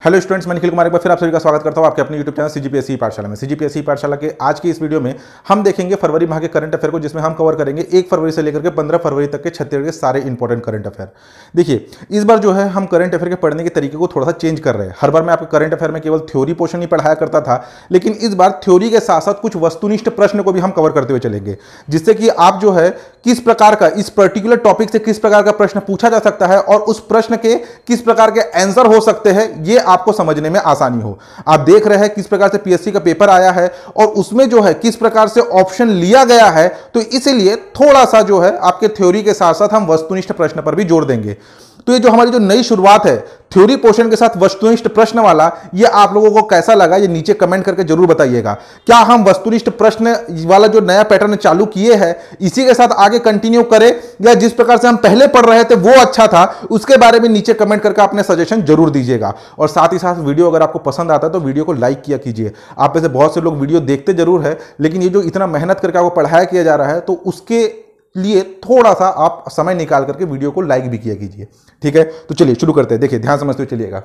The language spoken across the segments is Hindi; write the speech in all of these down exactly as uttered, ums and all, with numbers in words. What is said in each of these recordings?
हेलो स्टूडेंट्स, मैं निखिल कुमार एक बार फिर आप सभी का स्वागत करता हूं आपके अपने यूट्यूब चैनल सीजीपीएससी पाठशाला में। सीजीपीएससी पाठशाला के आज की इस वीडियो में हम देखेंगे फरवरी माह के करंट अफेयर को, जिसमें हम कवर करेंगे एक फरवरी से लेकर के पंद्रह फरवरी तक के छत्तीसगढ़ के सारे इंपॉर्टेंट करंट अफेयर। देखिए, इस बार जो है हम करंट अफेयर के पढ़ने के तरीके को थोड़ा सा चेंज कर रहे हैं। हर बार मैं आपके करंट अफेयर में केवल थ्योरी पोर्शन ही पढ़ाया करता था, लेकिन इस बार थ्योरी के साथ साथ कुछ वस्तुनिष्ठ प्रश्न को भी हम कवर करते हुए चलेंगे, जिससे कि आप जो है किस प्रकार का इस पर्टिकुलर टॉपिक से किस प्रकार का प्रश्न पूछा जा सकता है और उस प्रश्न के किस प्रकार के आंसर हो सकते हैं, ये आपको समझने में आसानी हो। आप देख रहे हैं किस प्रकार से पीएससी का पेपर आया है और उसमें जो है किस प्रकार से ऑप्शन लिया गया है, तो इसलिए थोड़ा सा जो है आपके थ्योरी के साथ साथ हम वस्तुनिष्ठ प्रश्न पर भी जोर देंगे। तो ये जो हमारी जो नई शुरुआत है थ्योरी पोर्शन के साथ वस्तुनिष्ठ प्रश्न वाला, ये आप लोगों को कैसा लगा ये नीचे कमेंट करके जरूर बताइएगा। क्या हम वस्तुनिष्ठ प्रश्न वाला जो नया पैटर्न चालू किए हैं इसी के साथ आगे कंटिन्यू करें, या जिस प्रकार से हम पहले पढ़ रहे थे वो अच्छा था, उसके बारे में नीचे कमेंट करके अपने सजेशन जरूर दीजिएगा। और साथ ही साथ वीडियो अगर आपको पसंद आता है तो वीडियो को लाइक किया कीजिए। आप में से बहुत से लोग वीडियो देखते जरूर है, लेकिन ये जो इतना मेहनत करके आपको पढ़ाया किया जा रहा है, तो उसके लिए थोड़ा सा आप समय निकाल करके वीडियो को लाइक भी किया कीजिए। ठीक है, तो चलिए शुरू करते हैं। देखिए, ध्यान समझते हुए चलिएगा।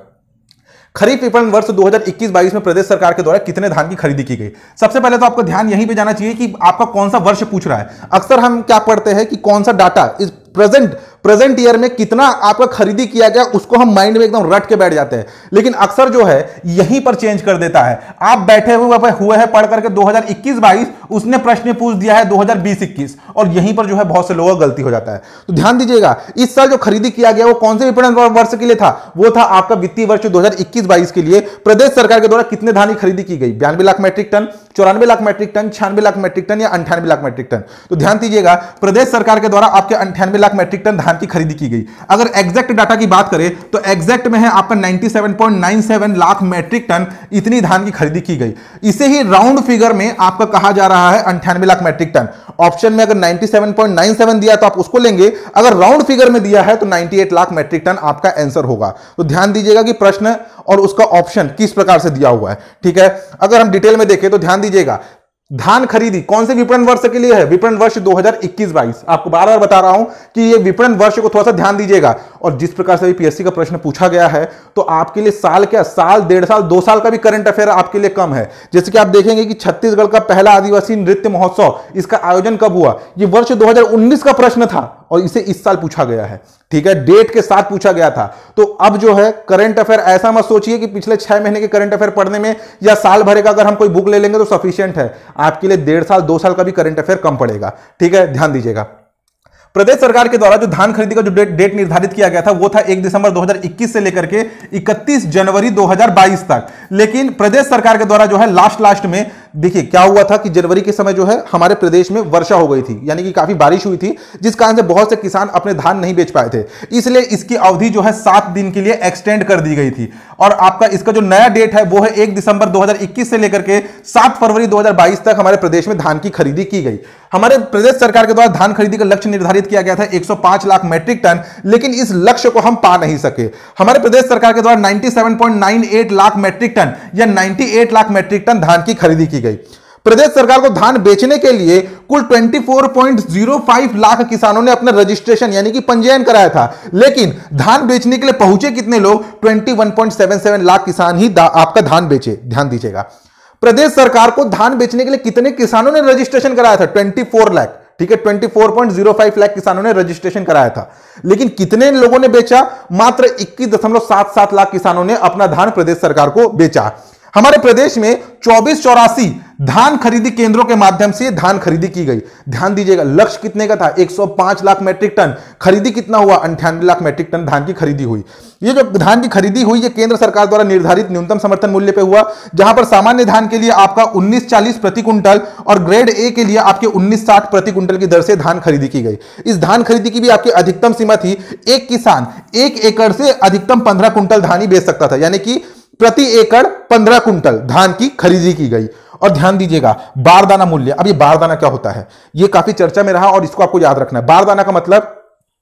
खरीफ विपणन वर्ष दो हज़ार इक्कीस बाईस में प्रदेश सरकार के द्वारा कितने धान की खरीदी की गई? सबसे पहले तो आपको ध्यान यहीं पे जाना चाहिए कि आपका कौन सा वर्ष पूछ रहा है। अक्सर हम क्या पढ़ते हैं कि कौन सा डाटा इस प्रेजेंट प्रेजेंट ईयर में कितना आपका खरीदी किया गया, उसको हम माइंड में एकदम रट के बैठ जाते हैं, लेकिन अक्सर जो है यहीं पर चेंज कर देता है। आप बैठे हुए हुए हैं पढ़ करके दो हज़ार इक्कीस बाईस, उसने प्रश्न पूछ दिया है दो हज़ार बीस इक्कीस, और यहीं पर जो है बहुत से लोगों को गलती हो जाता है। तो ध्यान दीजिएगा, इस साल जो खरीदी किया गया वो कौन से विपणन वर्ष के लिए था? वो था आपका वित्तीय वर्ष दो हज़ार इक्कीस बाईस के लिए प्रदेश सरकार के द्वारा कितने धान की खरीदी की गई? बयानवे लाख मैट्रिक टन, चौरानवे लाख मैट्रिक टन, छियानवे लाख मैट्रिक टन या अंठानवे लाख मैट्रिक टन? तो ध्यान दीजिएगा, प्रदेश सरकार के द्वारा आपके अंठानवे लाख मैट्रिक टन धान की खरीदी की गई। अगर एग्जैक्ट डाटा की बात करें तो एग्जैक्ट में है आपका सत्तानवे पॉइंट नौ सात लाख मैट्रिक टन इतनी धान की खरीदी की गई। इसे ही राउंड फिगर में आपका कहा जा रहा है अंठानवे लाख मैट्रिक टन। ऑप्शन में अगर सत्तानवे पॉइंट नौ सात दिया तो आप उसको लेंगे, अगर राउंड फिगर में दिया है तो अट्ठानवे लाख मैट्रिक टन आपका आंसर होगा। तो ध्यान दीजिएगा कि प्रश्न और उसका ऑप्शन किस प्रकार से दिया हुआ है। ठीक है, अगर हम डिटेल में देखें तो ध्यान दीजिएगा, धान खरीदी कौन से विपणन वर्ष के लिए है? विपणन वर्ष दो हज़ार इक्कीस बाईस। आपको बार बार बता रहा हूं कि ये विपणन वर्ष को थोड़ा सा ध्यान दीजिएगा। और जिस प्रकार से पीएससी का प्रश्न पूछा गया है, तो आपके लिए साल क्या साल डेढ़ साल दो साल का भी करंट अफेयर आपके लिए कम है। जैसे कि आप देखेंगे कि छत्तीसगढ़ का पहला आदिवासी नृत्य महोत्सव, इसका आयोजन कब हुआ? ये वर्ष दो हज़ार उन्नीस का प्रश्न था और इसे इस साल पूछा गया है। ठीक है, डेट के साथ पूछा गया था। तो अब जो है करंट अफेयर ऐसा मत सोचिए कि पिछले छह महीने के करंट अफेयर पढ़ने में या साल भरे का अगर हम कोई बुक ले लेंगे तो सफिशिएंट है। आपके लिए डेढ़ साल दो साल का भी करंट अफेयर कम पड़ेगा। ठीक है, ध्यान दीजिएगा। प्रदेश सरकार के द्वारा जो धान खरीदी का जो डेट, डेट निर्धारित किया गया था वो था एक दिसंबर दो हज़ार इक्कीस से लेकर के इकतीस जनवरी दो हज़ार बाईस तक। लेकिन प्रदेश सरकार के द्वारा जो है लास्ट लास्ट में देखिए क्या हुआ था कि जनवरी के समय जो है हमारे प्रदेश में वर्षा हो गई थी, यानी कि काफी बारिश हुई थी, जिस कारण से बहुत से किसान अपने धान नहीं बेच पाए थे। इसलिए इसकी अवधि जो है सात दिन के लिए एक्सटेंड कर दी गई थी। और आपका इसका जो नया डेट है वो है एक दिसंबर दो हज़ार इक्कीस से लेकर के सात फरवरी दो हज़ार बाईस तक हमारे प्रदेश में धान की खरीदी की गई। हमारे प्रदेश सरकार के द्वारा धान खरीदी का लक्ष्य निर्धारित किया गया था एक सौ पाँच लाख मैट्रिक टन, लेकिन इस लक्ष्य को हम पा नहीं सके। हमारे प्रदेश सरकार के द्वारा सत्तानवे पॉइंट नौ आठ लाख मैट्रिक टन या अट्ठानवे लाख मैट्रिक टन धान की खरीदी की गई। प्रदेश सरकार को धान बेचने के लिए कुल चौबीस पॉइंट शून्य पाँच लाख किसानों ने अपना रजिस्ट्रेशन यानी कि पंजीयन कराया था, लेकिन धान बेचने के लिए पहुंचे कितने लोग? इक्कीस पॉइंट सात सात लाख किसान ही आपका धान बेचे। ध्यान दीजिएगा, प्रदेश सरकार को धान बेचने के लिए कितने किसानों ने रजिस्ट्रेशन कराया था? चौबीस लाख। ठीक है, चौबीस पॉइंट शून्य पाँच लाख किसानों ने रजिस्ट्रेशन कराया था, लेकिन कितने लोगों ने बेचा? मात्र इक्कीस दशमलव सात सात लाख किसानों ने अपना धान प्रदेश सरकार को बेचा। हमारे प्रदेश में चौबीस चौरासी धान खरीदी केंद्रों के माध्यम से धान खरीदी की गई। ध्यान दीजिएगा, लक्ष्य कितने का था? एक सौ पाँच लाख मैट्रिक टन। खरीदी कितना हुआ? अंठानवे लाख मैट्रिक टन धान की खरीदी हुई। ये जो धान की खरीदी हुई ये केंद्र सरकार द्वारा निर्धारित न्यूनतम समर्थन मूल्य पे हुआ, जहां पर सामान्य धान के लिए आपका उन्नीस चालीस प्रति कुंटल और ग्रेड ए के लिए आपके उन्नीस साठ प्रति कुंटल की दर से धान खरीदी की गई। इस धान खरीदी की भी आपकी अधिकतम सीमा थी, एक किसान एक एकड़ से अधिकतम पंद्रह कुंटल धान ही बेच सकता था, यानी कि प्रति एकड़ पंद्रह कुंटल धान की खरीदी की गई। और ध्यान दीजिएगा, बारदाना मूल्य। अब ये बारदाना क्या होता है? ये काफी चर्चा में रहा और इसको आपको याद रखना है। बारदाना का मतलब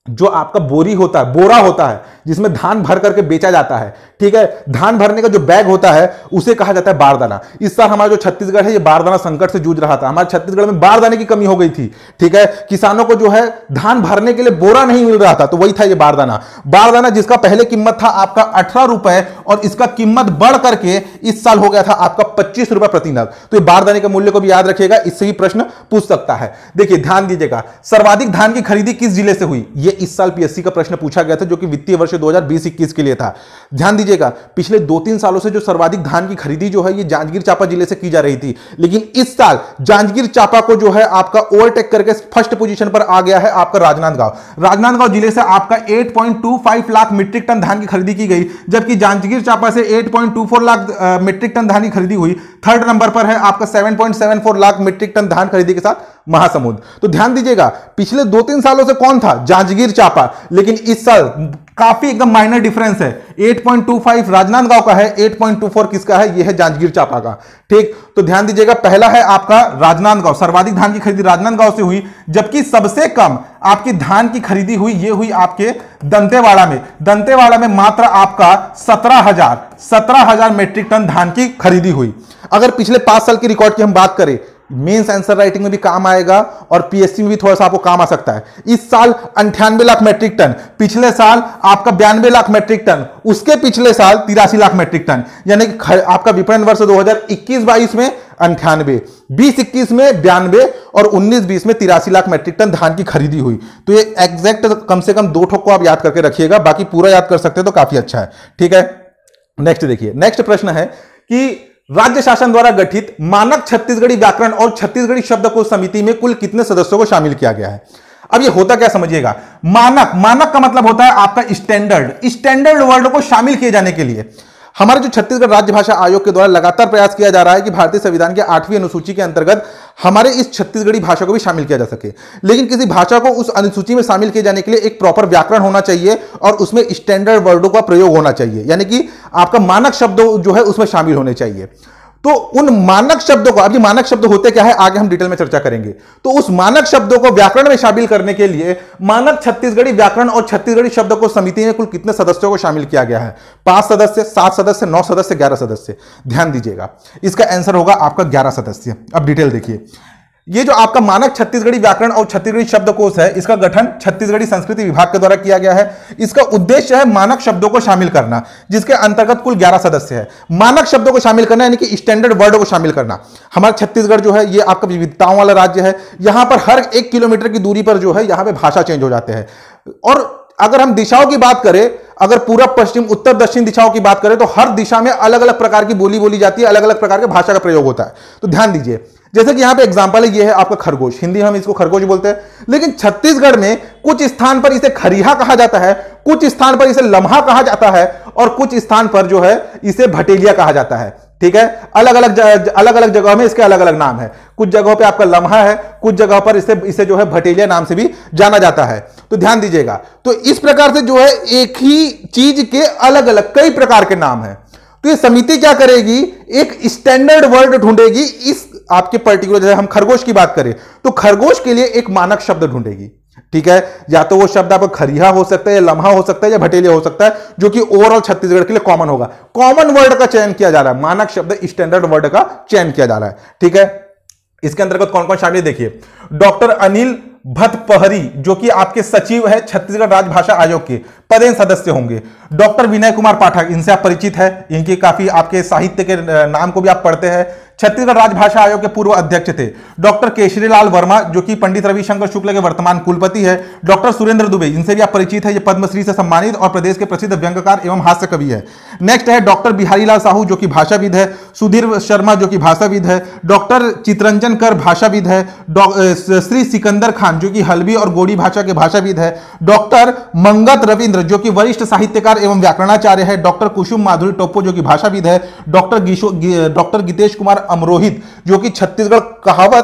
जो आपका बोरी होता है, बोरा होता है, जिसमें धान भर करके बेचा जाता है, ठीक है, धान भरने का जो बैग होता है उसे कहा जाता है बारदाना। इस साल हमारा जो छत्तीसगढ़ है ये बारदाना संकट से जूझ रहा था। हमारे छत्तीसगढ़ में बारदाने की कमी हो गई थी, ठीक है, किसानों को जो है धान भरने के लिए बोरा नहीं मिल रहा था, तो वही था ये बारदाना। बारदाना जिसका पहले कीमत था आपका अठारह रुपए और इसका कीमत बढ़ करके इस साल हो गया था आपका पच्चीस रुपए प्रति नग। तो ये बारदाने के मूल्य को भी याद रखिएगा, इससे भी प्रश्न पूछ सकता है। देखिए ध्यान दीजिएगा, सर्वाधिक धान की खरीदी किस जिले से हुई? ये इस साल पीएससी का प्रश्न पूछा गया था, जो कि वित्तीय वर्ष दो हज़ार बीस इक्कीस के लिए था। ध्यान दीजिएगा, पिछले दो तीन सालों से जो सर्वाधिक धान की खरीदी जो है ये जांजगीर चांपा जिले से की जा रही थी, लेकिन इस साल जांजगीर चांपा को जो है आपका ओवरटेक करके फर्स्ट पोजीशन पर आ गया है आपका राजनांदगांव। राजनांदगांव जिले से आपका आठ पॉइंट दो पाँच लाख मीट्रिक टन धान की खरीदी की गई, जबकि जांजगीर चांपा से आठ पॉइंट दो चार लाख मीट्रिक टन धान की खरीदी हुई। थर्ड नंबर पर है आपका सात पॉइंट सात चार लाख मीट्रिक टन धान खरीदी के साथ महासमुंद। तो ध्यान दीजिएगा, पिछले दो तीन सालों से कौन था? जांजगीर चांपा, लेकिन इस साल काफी एकदम माइनर डिफरेंस है। आठ पॉइंट दो पाँच राजनांदगांव का है, आठ पॉइंट दो चार किसका है? यह है जांजगीर चांपा का। ठीक, तो ध्यान दीजिएगा, पहला है आपका राजनांदगांव, सर्वाधिक धान की खरीदी राजनांदगांव से हुई, जबकि सबसे कम आपकी धान की खरीदी हुई ये हुई आपके दंतेवाड़ा में। दंतेवाड़ा में मात्र आपका सत्रह हजार सत्रह हजार मीट्रिक टन धान की खरीदी हुई। अगर पिछले पांच साल की रिकॉर्ड की हम बात करें, मेंस आंसर राइटिंग में भी काम आएगा और पीएससी में भी थोड़ा सा आपको काम आ सकता है। इस साल अंठानवे लाख मीट्रिक टन, पिछले साल आपका बयानवे लाख मीट्रिक टन, उसके पिछले साल तिरासी लाख मीट्रिक टन, यानी कि आपका विपणन वर्ष दो हज़ार इक्कीस बाईस में अंठानवे, बीस इक्कीस में बयानवे और उन्नीस बीस में तिरासी लाख मीट्रिक टन धान की खरीदी हुई। तो ये एग्जैक्ट कम से कम दो ठोक को आप याद करके रखिएगा, बाकी पूरा याद कर सकते हैं तो काफी अच्छा है। ठीक है, नेक्स्ट देखिए, नेक्स्ट प्रश्न है कि राज्य शासन द्वारा गठित मानक छत्तीसगढ़ी व्याकरण और छत्तीसगढ़ी शब्दकोश समिति में कुल कितने सदस्यों को शामिल किया गया है? अब ये होता क्या समझिएगा, मानक मानक का मतलब होता है आपका स्टैंडर्ड। स्टैंडर्ड वर्ड को शामिल किए जाने के लिए हमारे जो छत्तीसगढ़ राज्य भाषा आयोग के द्वारा लगातार प्रयास किया जा रहा है कि भारतीय संविधान के आठवीं अनुसूची के अंतर्गत हमारे इस छत्तीसगढ़ी भाषा को भी शामिल किया जा सके। लेकिन किसी भाषा को उस अनुसूची में शामिल किए जाने के लिए एक प्रॉपर व्याकरण होना चाहिए और उसमें स्टैंडर्ड वर्डों का प्रयोग होना चाहिए, यानी कि आपका मानक शब्द जो है उसमें शामिल होने चाहिए। तो उन मानक शब्दों को, अब ये मानक शब्द होते क्या है आगे हम डिटेल में चर्चा करेंगे। तो उस मानक शब्दों को व्याकरण में शामिल करने के लिए मानक छत्तीसगढ़ी व्याकरण और छत्तीसगढ़ी शब्दकोश समिति में कुल कितने सदस्यों को शामिल किया गया है? पांच सदस्य, सात सदस्य, नौ सदस्य, ग्यारह सदस्य। ध्यान दीजिएगा, इसका आंसर होगा आपका ग्यारह सदस्य। अब डिटेल देखिए, ये जो आपका मानक छत्तीसगढ़ी व्याकरण और छत्तीसगढ़ी शब्दकोश है, इसका गठन छत्तीसगढ़ी संस्कृति विभाग के द्वारा किया गया है। इसका उद्देश्य है मानक शब्दों को शामिल करना, जिसके अंतर्गत कुल ग्यारह सदस्य है। मानक शब्दों को शामिल करना यानी कि स्टैंडर्ड वर्ड को शामिल करना। हमारा छत्तीसगढ़ जो है ये आपका विविधताओं वाला राज्य है। यहां पर हर एक किलोमीटर की दूरी पर जो है यहां पे भाषा चेंज हो जाते हैं। और अगर हम दिशाओं की बात करें, अगर पूर्व पश्चिम उत्तर दक्षिण दिशाओं की बात करें तो हर दिशा में अलग अलग प्रकार की बोली बोली जाती है, अलग अलग प्रकार के भाषा का प्रयोग होता है। तो ध्यान दीजिए, जैसे कि यहां पे एग्जांपल है, ये है आपका खरगोश, हिंदी हम इसको खरगोश बोलते हैं, लेकिन छत्तीसगढ़ में कुछ स्थान पर इसे खरिहा कहा जाता है, कुछ स्थान पर इसे लम्हा कहा जाता है और कुछ स्थान पर जो है इसे भटेलिया कहा जाता है। ठीक है, अलग अलग अलग अलग जगहों में इसके अलग अलग नाम है। कुछ जगहों पे आपका लम्हा है, कुछ जगहों पर इसे इसे जो है भटेलिया नाम से भी जाना जाता है। तो ध्यान दीजिएगा, तो इस प्रकार से जो है एक ही चीज के अलग अलग कई प्रकार के नाम है। तो ये समिति क्या करेगी, एक स्टैंडर्ड वर्ड ढूंढेगी इस आपके पर्टिकुलर, जैसे हम खरगोश की बात करें तो खरगोश के लिए एक मानक शब्द ढूंढेगी। ठीक है, या तो वो शब्द आपका खरिहा हो सकता है, या लम्हा हो सकता है, या भटेलिया हो सकता है, जो कि ओवरऑल छत्तीसगढ़ के लिए कॉमन होगा। कॉमन वर्ड का चयन किया जा रहा है, मानक शब्द स्टैंडर्ड वर्ड का चयन किया जा रहा है। ठीक है, इसके अंतर्गत कौन कौन शामिल देखिए, डॉक्टर अनिल भतपहरी जो कि आपके सचिव है छत्तीसगढ़ राज्य भाषा आयोग के, पदेन सदस्य होंगे। डॉक्टर विनय कुमार पाठक, इनसे आप परिचित है, इनके काफी आपके साहित्य के नाम को भी आप पढ़ते हैं, छत्तीसगढ़ राज्य भाषा आयोग के पूर्व अध्यक्ष थे। डॉक्टर केशरीलाल वर्मा जो कि पंडित रविशंकर शुक्ल के वर्तमान कुलपति है। डॉक्टर सुरेंद्र दुबे, इनसे भी आप परिचित है, ये पद्मश्री से सम्मानित और प्रदेश के प्रसिद्ध व्यंग्यकार एवं हास्य कवि है। नेक्स्ट है डॉक्टर बिहारीलाल साहू जो कि भाषाविद है। सुधीर शर्मा जो कि भाषाविद है। डॉक्टर चितरंजन कर भाषाविद है। श्री सिकंदर खान जो कि हल्बी और गोड़ी भाषा के भाषाविद है। डॉक्टर मंगत रविंद्र जो कि वरिष्ठ साहित्यकार एवं व्याकरणाचार्य है। डॉक्टर कुसुम माधुरी टोप्पो जो कि भाषाविद है। डॉक्टर डॉक्टर गीतेश कुमार अमरोहित जो कि छत्तीसगढ़ कहावत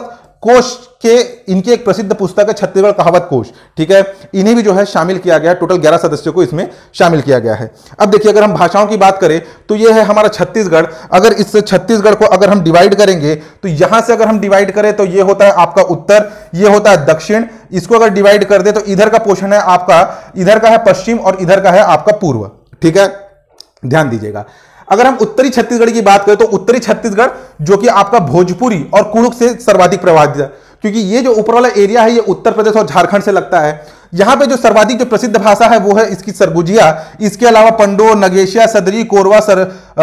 कोश के इनकी एक प्रसिद्ध पुस्तक है छत्तीसगढ़ कहावत कोश, ठीक है, इन्हें भी जो है शामिल किया गया है। टोटल ग्यारह सदस्यों को इसमें शामिल किया गया है। अब देखिए, अगर हम भाषाओं की बात करें तो ये है हमारा छत्तीसगढ़। अगर इस छत्तीसगढ़ को अगर हम डिवाइड करेंगे तो यहां से अगर हम डिवाइड करें तो ये होता है आपका उत्तर, ये होता है दक्षिण। इसको अगर डिवाइड कर दे तो इधर का पोर्शन है आपका, इधर का है पश्चिम और इधर का है आपका पूर्व, ठीक है, ध्यान दीजिएगा। अगर हम उत्तरी छत्तीसगढ़ की बात करें तो उत्तरी छत्तीसगढ़ जो कि आपका भोजपुरी और कुड़ुक से सर्वाधिक प्रभावित है, क्योंकि ये जो ऊपर वाला एरिया है ये उत्तर प्रदेश और झारखंड से लगता है। यहां पे जो सर्वाधिक जो प्रसिद्ध भाषा है वो है इसकी सरगुजिया। इसके अलावा पंडो, नगेशिया, सदरी, कोरवा, सर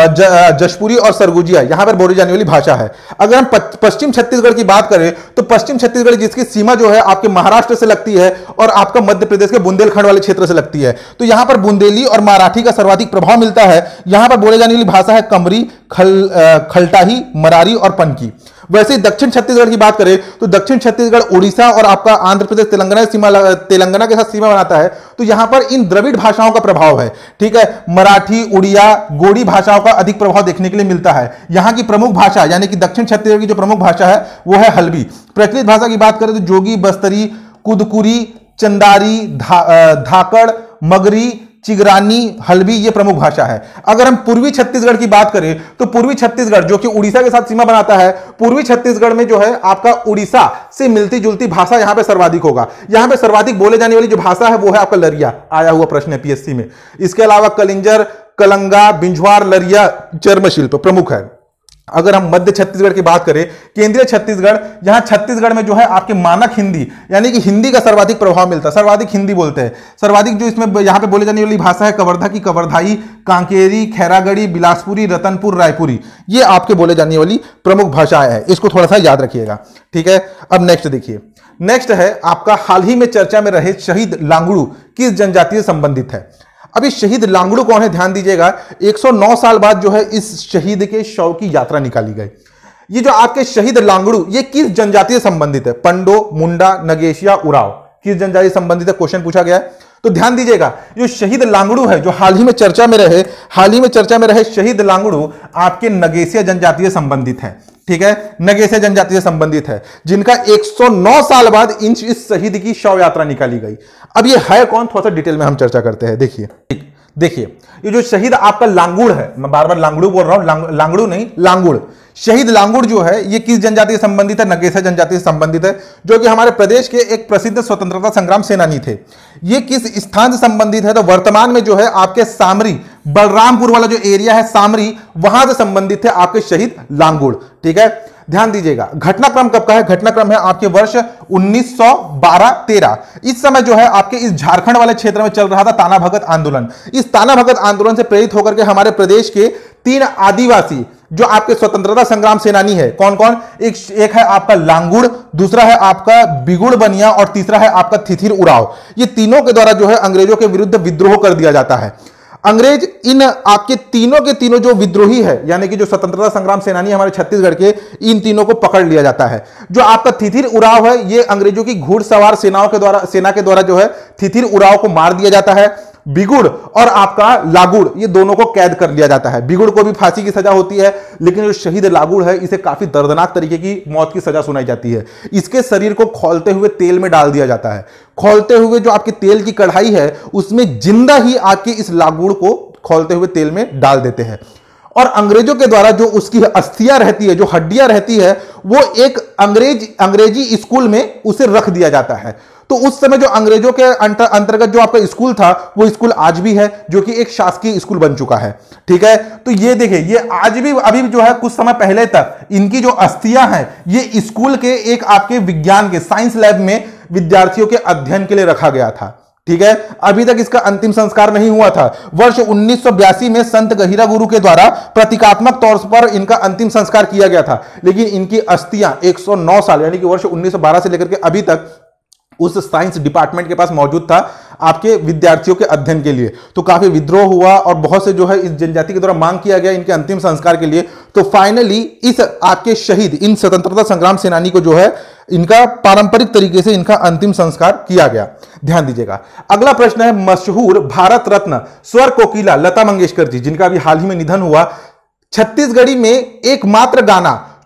ज, जशपुरी और सरगुजिया यहां पर बोली जाने वाली भाषा है। अगर हम पश्चिम छत्तीसगढ़ की बात करें तो पश्चिम छत्तीसगढ़ जिसकी सीमा जो है आपके महाराष्ट्र से लगती है और आपका मध्य प्रदेश के बुंदेलखंड वाले क्षेत्र से लगती है, तो यहां पर बुंदेली और मराठी का सर्वाधिक प्रभाव मिलता है। यहां पर बोले जाने वाली भाषा है कमरी, खल खलटाही, मरारी और पनकी। वैसे ही दक्षिण छत्तीसगढ़ की बात करें तो दक्षिण छत्तीसगढ़ उड़ीसा और आपका आंध्र प्रदेश तेलंगाना सीमा तेलंगाना के साथ सीमा बनाता है, तो यहां पर इन द्रविड़ भाषाओं का प्रभाव है, ठीक है। मराठी, उड़िया, गोड़ी भाषाओं का अधिक प्रभाव देखने के लिए मिलता है। यहां की प्रमुख भाषा यानी कि दक्षिण छत्तीसगढ़ की जो प्रमुख भाषा है वो है हल्बी। प्रचलित भाषा की बात करें तो जोगी, बस्तरी, कुदकुरी, चंदारी, धा, धाकड़, मगरी, चिगरानी, हल्बी ये प्रमुख भाषा है। अगर हम पूर्वी छत्तीसगढ़ की बात करें तो पूर्वी छत्तीसगढ़ जो कि उड़ीसा के साथ सीमा बनाता है, पूर्वी छत्तीसगढ़ में जो है आपका उड़ीसा से मिलती जुलती भाषा यहां पे सर्वाधिक होगा। यहां पे सर्वाधिक बोले जाने वाली जो भाषा है वो है आपका लरिया, आया हुआ प्रश्न है पीएससी में। इसके अलावा कलिंजर, कलंगा, बिंझवार, लरिया, चर्म शिल्प प्रमुख है। अगर हम मध्य छत्तीसगढ़ की बात करें, केंद्रीय छत्तीसगढ़, यहां छत्तीसगढ़ में जो है आपके मानक हिंदी यानी कि हिंदी का सर्वाधिक प्रभाव मिलता है, सर्वाधिक हिंदी बोलते हैं। सर्वाधिक जो इसमें यहां पे बोले जाने वाली भाषा है कवर्धा की कवर्धाई, कांकेरी, खैरागढ़ी, बिलासपुरी, रतनपुर, रायपुरी, ये आपके बोले जाने वाली प्रमुख भाषाएं हैं। इसको थोड़ा सा याद रखिएगा, ठीक है। अब नेक्स्ट देखिए, नेक्स्ट है आपका हाल ही में चर्चा में रहे शहीद लांगड़ू किस जनजाति से संबंधित है। अभी शहीद लांगड़ू कौन है, ध्यान दीजिएगा। एक सौ नौ साल बाद जो है इस शहीद के शव की यात्रा निकाली गई। ये जो आपके शहीद लांगड़ू ये किस जनजाति से संबंधित है, पंडो, मुंडा, नगेशिया, उराव, किस जनजाति से संबंधित है, क्वेश्चन पूछा गया है। तो ध्यान दीजिएगा, जो शहीद लांगड़ू है जो हाल ही में चर्चा में रहे हाल ही में चर्चा में रहे शहीद लांगड़ू आपके नगेशिया जनजाति से संबंधित है, ठीक है, नगेशिया जनजाति से संबंधित है, जिनका एक सौ नौ साल बाद इन इस शहीद की शव यात्रा निकाली गई। अब ये है कौन, थोड़ा सा डिटेल में हम चर्चा करते हैं। देखिए देखिए ये जो शहीद आपका लांगुड़ है, मैं बार बार लांगड़ू बोल रहा हूं, लांग, लांगड़ू नहीं लांगुड़, शहीद लांगुड़ जो है ये किस जनजाति से संबंधित है, नगेशिया जनजाति से संबंधित है, जो कि हमारे प्रदेश के एक प्रसिद्ध स्वतंत्रता संग्राम सेनानी थे। ये किस स्थान से संबंधित है, तो वर्तमान में जो है आपके सामरी, बलरामपुर वाला जो एरिया है सामरी, वहां से संबंधित थे आपके शहीद लांगुड़, ठीक है। ध्यान दीजिएगा, घटनाक्रम कब का है, घटनाक्रम है आपके वर्ष उन्नीस सौ बारह तेरह। इस समय जो है आपके इस झारखंड वाले क्षेत्र में चल रहा था ताना भगत आंदोलन। इस ताना भगत आंदोलन से प्रेरित होकर के हमारे प्रदेश के तीन आदिवासी जो आपके स्वतंत्रता संग्राम सेनानी है, कौन कौन, एक एक है आपका लांगुड़, दूसरा है आपका बिगुड़ बनिया और तीसरा है आपका थिथिर उराव। ये तीनों के द्वारा जो है अंग्रेजों के विरुद्ध विद्रोह कर दिया जाता है। अंग्रेज इन आपके तीनों के तीनों जो विद्रोही है यानी कि जो स्वतंत्रता संग्राम सेनानी हमारे छत्तीसगढ़ के, इन तीनों को पकड़ लिया जाता है। जो आपका थिथिर उराव है ये अंग्रेजों की घुड़सवार सेनाओं के द्वारा सेना के द्वारा जो है थिथिर उराव को मार दिया जाता है। बिगुड़ और आपका लागुड़ ये दोनों को कैद कर लिया जाता है। बिगुड़ को भी फांसी की सजा होती है, लेकिन जो शहीद लागुड़ है इसे काफी दर्दनाक तरीके की मौत की सजा सुनाई जाती है। इसके शरीर को खौलते हुए तेल में डाल दिया जाता है। खौलते हुए जो आपके तेल की कढ़ाई है उसमें जिंदा ही आके इस लागुड़ को खौलते हुए तेल में डाल देते हैं और अंग्रेजों के द्वारा जो उसकी अस्थियां रहती है, जो हड्डियां रहती है, वो एक अंग्रेज अंग्रेजी स्कूल में उसे रख दिया जाता है। तो उस समय जो अंग्रेजों के अंतर्गत जो आपका स्कूल था वो स्कूल आज भी है, जो कि एक शासकीय स्कूल बन चुका है, ठीक है। तो ये देखिए, ये आज भी अभी जो है कुछ समय पहले तक इनकी जो अस्थियां हैं ये स्कूल के एक आपके विज्ञान के साइंस लैब में विद्यार्थियों के अध्ययन के लिए रखा गया था, ठीक है। अभी तक इसका अंतिम संस्कार नहीं हुआ था। वर्ष उन्नीस सौ बयासी में संत गहिरा गुरु के द्वारा प्रतीकात्मक तौर पर इनका अंतिम संस्कार किया गया था, लेकिन इनकी अस्थियां एक सौ नौ साल यानी कि वर्ष उन्नीस सौ बारह से लेकर के अभी तक उस साइंस डिपार्टमेंट के पास मौजूद था आपके विद्यार्थियों के अध्ययन के लिए। तो काफी विद्रोह हुआ और बहुत से जो है इस जनजाति के द्वारा मांग किया गया इनके अंतिम संस्कार के लिए। तो फाइनली इस आपके शहीद इन स्वतंत्रता संग्राम सेनानी को जो है इनका पारंपरिक तरीके से इनका अंतिम संस्कार किया गया। ध्यान दीजिएगा, अगला प्रश्न है मशहूर भारत रत्न स्वर कोकिला लता मंगेशकर जी, जिनका अभी हाल ही में निधन हुआ, छत्तीसगढ़ी में एकमात्र गाना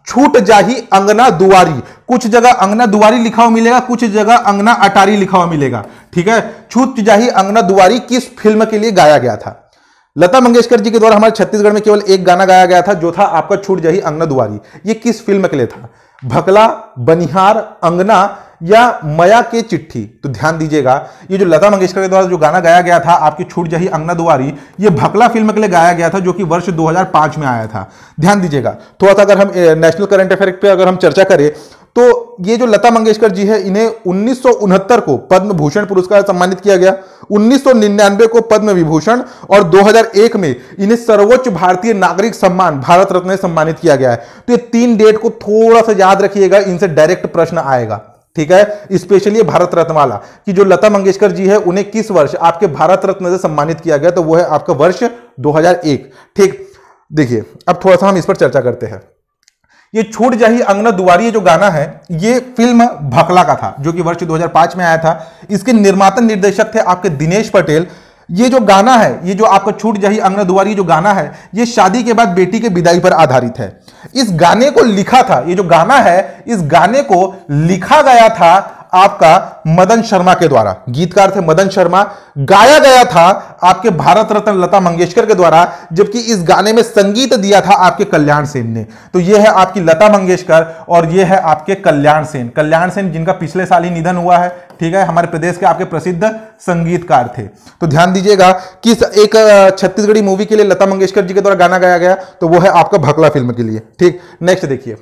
छूट जाही अंगना दुआरी, कुछ जगह अंगना दुआरी लिखा हुआ मिलेगा, कुछ जगह अंगना अटारी लिखा हुआ मिलेगा, ठीक है। छूट जाही अंगना दुआरी किस फिल्म के लिए गाया गया था? लता मंगेशकर जी के द्वारा हमारे छत्तीसगढ़ में केवल एक गाना गाया गया था, जो था आपका छूट जाही अंगना दुआरी। ये किस फिल्म के लिए था? भकला, बनिहार, अंगना या मया के चिट्ठी? तो ध्यान दीजिएगा, ये जो लता मंगेशकर के द्वारा जो गाना गाया गया था आपकी छूट जाही अंगना दुआरी, ये भकला फिल्म के लिए गाया गया था, जो कि वर्ष दो हज़ार पाँच में आया था। ध्यान दीजिएगा। थोड़ा सा अगर हम नेशनल करंट अफेयर पे अगर हम चर्चा करें तो ये जो लता मंगेशकर जी है, इन्हें उन्नीस सौ उनहत्तर को पद्म भूषण पुरस्कार सम्मानित किया गया, उन्नीस सौ निन्यानवे को पद्म विभूषण और दो हज़ार एक में इन्हें सर्वोच्च भारतीय नागरिक सम्मान भारत रत्न से सम्मानित किया गया है। तो ये तीन डेट को थोड़ा सा याद रखिएगा, इनसे डायरेक्ट प्रश्न आएगा, ठीक है। स्पेशली भारत रत्न वाला कि जो लता मंगेशकर जी है उन्हें किस वर्ष आपके भारत रत्न से सम्मानित किया गया, तो वो है आपका वर्ष दो हज़ार एक, ठीक। देखिए अब थोड़ा सा हम इस पर चर्चा करते हैं। ये छूट जाही अंगना दुआरी जो गाना है, ये फिल्म भकला का था, जो कि वर्ष दो हज़ार पाँच में आया था। इसके निर्माता निर्देशक थे आपके दिनेश पटेल। ये जो गाना है, ये जो आपका छूट जाही अंगना दुआरी जो गाना है, ये शादी के बाद बेटी के विदाई पर आधारित है। इस गाने को लिखा था, ये जो गाना है, इस गाने को लिखा गया था आपका मदन शर्मा के द्वारा, गीतकार थे मदन शर्मा। गाया गया था आपके भारत रत्न लता मंगेशकर के द्वारा, जबकि इस गाने में संगीत दिया था आपके कल्याण सेन ने। तो यह है आपकी लता मंगेशकर और यह है आपके कल्याण सेन। कल्याण सेन जिनका पिछले साल ही निधन हुआ है, ठीक है, हमारे प्रदेश के आपके प्रसिद्ध संगीतकार थे। तो ध्यान दीजिएगा कि एक छत्तीसगढ़ी मूवी के लिए लता मंगेशकर जी के द्वारा गाना गाया गया, तो वो है आपका भकला फिल्म के लिए, ठीक। नेक्स्ट देखिए,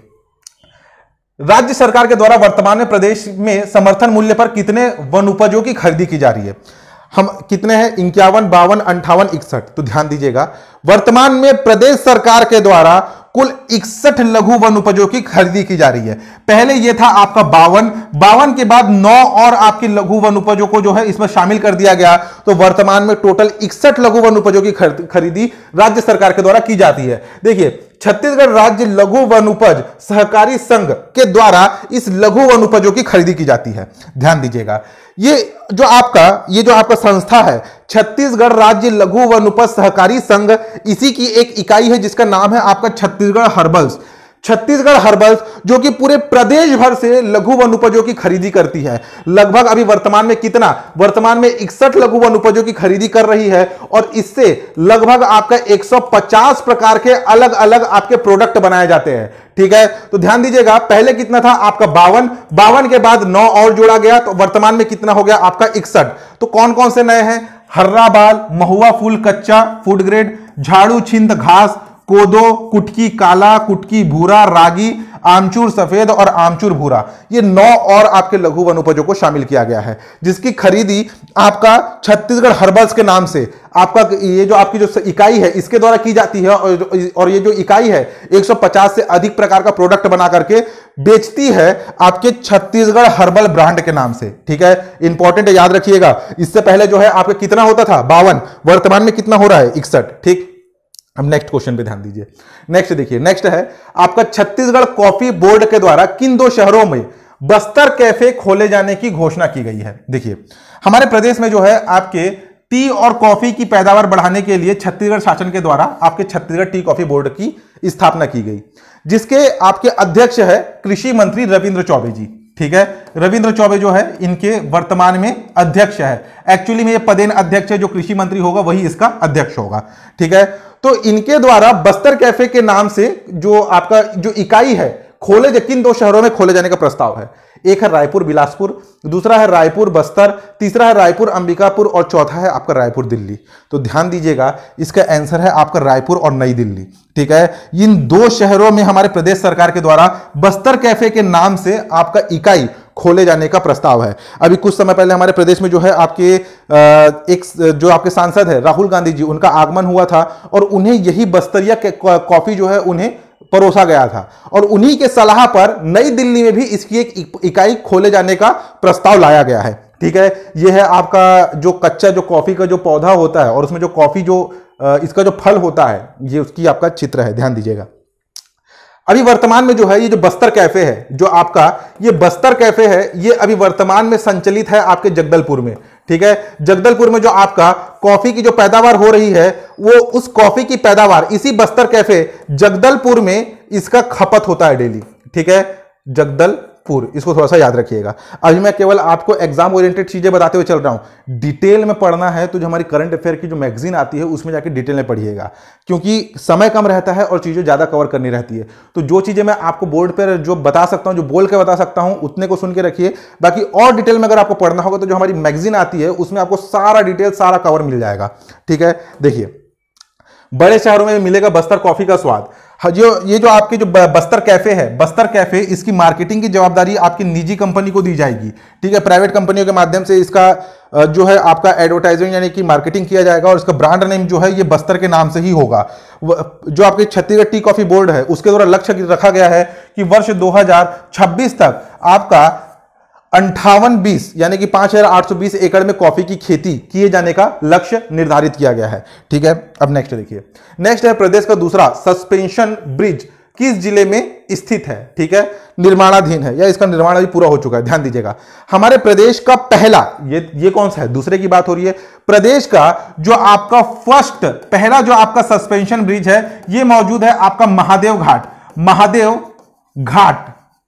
राज्य सरकार के द्वारा वर्तमान में प्रदेश में समर्थन मूल्य पर कितने वन उपजों की खरीदी की जा रही है? हम कितने हैं? इक्यावन, बावन, अंठावन, इकसठ। तो ध्यान दीजिएगा, वर्तमान में प्रदेश सरकार के द्वारा कुल इकसठ लघु वन उपजों की खरीदी की जा रही है। पहले यह था आपका बावन, बावन के बाद नौ और आपकी लघु वन उपजों को जो है इसमें शामिल कर दिया गया। तो वर्तमान में टोटल इकसठ लघु वन उपजों की खरीदी राज्य सरकार के द्वारा की जाती है। देखिए, छत्तीसगढ़ राज्य लघु वन उपज सहकारी संघ के द्वारा इस लघु वन उपजों की खरीदी की जाती है। ध्यान दीजिएगा, ये जो आपका ये जो आपका संस्था है छत्तीसगढ़ राज्य लघु वन उपज सहकारी संघ, इसी की एक इकाई है जिसका नाम है आपका छत्तीसगढ़ हर्बल्स। छत्तीसगढ़ हर्बल्स जो कि पूरे प्रदेश भर से लघु वन उपजों की खरीदी करती है। लगभग अभी वर्तमान में कितना? वर्तमान में इकसठ लघु वन उपजों की खरीदी कर रही है और इससे लगभग आपका एक सौ पचास प्रकार के अलग अलग आपके प्रोडक्ट बनाए जाते हैं, ठीक है। तो ध्यान दीजिएगा, पहले कितना था आपका बावन, बावन के बाद नौ और जोड़ा गया, तो वर्तमान में कितना हो गया आपका इकसठ। तो कौन कौन से नए हैं? हर्रा बाल, महुआ फूल कच्चा फूड ग्रेड, झाड़ू छिंद घास, कोदो, कुटकी काला, कुटकी भूरा, रागी, आमचूर सफेद और आमचूर भूरा, ये नौ और आपके लघु वन उपजों को शामिल किया गया है, जिसकी खरीदी आपका छत्तीसगढ़ हर्बल्स के नाम से आपका ये जो आपकी जो इकाई है इसके द्वारा की जाती है। और ये जो इकाई है एक सौ पचास से अधिक प्रकार का प्रोडक्ट बना करके बेचती है आपके छत्तीसगढ़ हर्बल ब्रांड के नाम से, ठीक है। इंपॉर्टेंट है, याद रखिएगा। इससे पहले जो है आपका कितना होता था? बावन, वर्तमान में कितना हो रहा है? इकसठ, ठीक। अब नेक्स्ट क्वेश्चन पे ध्यान दीजिए। नेक्स्ट देखिए, नेक्स्ट है आपका छत्तीसगढ़ कॉफी बोर्ड के द्वारा किन दो शहरों में बस्तर कैफे खोले जाने की घोषणा की गई है? देखिए, हमारे प्रदेश में जो है आपके टी और कॉफी की पैदावार बढ़ाने के लिए छत्तीसगढ़ शासन के द्वारा आपके छत्तीसगढ़ टी कॉफी बोर्ड की स्थापना की गई, जिसके आपके अध्यक्ष है कृषि मंत्री रविंद्र चौबे जी, ठीक है। रविंद्र चौबे जो है इनके वर्तमान में अध्यक्ष है। एक्चुअली में ये पदेन अध्यक्ष है, जो कृषि मंत्री होगा वही इसका अध्यक्ष होगा, ठीक है। तो इनके द्वारा बस्तर कैफे के नाम से जो आपका जो इकाई है खोले किन दो शहरों में खोले जाने का प्रस्ताव है? एक है रायपुर बिलासपुर, दूसरा है रायपुर बस्तर, तीसरा है रायपुर अंबिकापुर और चौथा है आपका रायपुर दिल्ली। तो ध्यान दीजिएगा, इसका आंसर है आपका रायपुर और नई दिल्ली, ठीक है। इन दो शहरों में हमारे प्रदेश सरकार के द्वारा बस्तर कैफे के नाम से आपका इकाई खोले जाने का प्रस्ताव है। अभी कुछ समय पहले हमारे प्रदेश में जो है आपके एक जो आपके सांसद है राहुल गांधी जी, उनका आगमन हुआ था और उन्हें यही बस्तरिया कॉफी जो है उन्हें परोसा गया था और उन्हीं के सलाह पर नई दिल्ली में भी इसकी एक इकाई खोले जाने का प्रस्ताव लाया गया है, ठीक है। यह है आपका जो कच्चा जो कॉफी का जो पौधा होता है और उसमें जो कॉफी जो इसका जो फल होता है, ये उसकी आपका चित्र है, ध्यान दीजिएगा। अभी वर्तमान में जो है ये जो बस्तर कैफे है, जो आपका ये बस्तर कैफे है, ये अभी वर्तमान में संचालित है आपके जगदलपुर में, ठीक है। जगदलपुर में जो आपका कॉफी की जो पैदावार हो रही है, वो उस कॉफी की पैदावार इसी बस्तर कैफे जगदलपुर में इसका खपत होता है डेली, ठीक है, जगदलपुर, इसको थोड़ा सा याद रखिएगा। अभी मैं केवल आपको एग्जाम ओरिएंटेड चीजें बताते हुए चल रहा हूं, डिटेल में पढ़ना है तो जो हमारी करंट अफेयर की जो मैगजीन आती है उसमें जाके डिटेल में पढ़िएगा, क्योंकि समय कम रहता है और चीजें ज्यादा कवर करनी रहती है। तो जो चीजें मैं आपको बोर्ड पर जो बता सकता हूं, जो बोल के बता सकता हूं, उतने को सुन के रखिए। बाकी और डिटेल में अगर आपको पढ़ना होगा तो जो हमारी मैगजीन आती है उसमें आपको सारा डिटेल, सारा कवर मिल जाएगा, ठीक है। देखिए, बड़े शहरों में मिलेगा बस्तर कॉफी का स्वाद। जो ये जो आपके जो बस्तर कैफे है, बस्तर कैफे, इसकी मार्केटिंग की जवाबदारी आपकी निजी कंपनी को दी जाएगी, ठीक है। प्राइवेट कंपनियों के माध्यम से इसका जो है आपका एडवर्टाइजिंग यानी कि मार्केटिंग किया जाएगा और इसका ब्रांड नेम जो है ये बस्तर के नाम से ही होगा। जो आपके छत्तीसगढ़ टी कॉफी बोर्ड है उसके द्वारा लक्ष्य रखा गया है कि वर्ष दो हजार छब्बीस तक आपका अंठावन बीस यानी कि पांच हजार आठ सौ बीस एकड़ में कॉफी की खेती किए जाने का लक्ष्य निर्धारित किया गया है, ठीक है। अब नेक्स्ट देखिए, नेक्स्ट है प्रदेश का दूसरा सस्पेंशन ब्रिज किस जिले में स्थित है, ठीक है, निर्माणाधीन है या इसका निर्माण अभी पूरा हो चुका है। ध्यान दीजिएगा, हमारे प्रदेश का पहला, ये ये कौन सा है, दूसरे की बात हो रही है। प्रदेश का जो आपका फर्स्ट पहला जो आपका सस्पेंशन ब्रिज है ये मौजूद है आपका महादेव घाट, महादेव घाट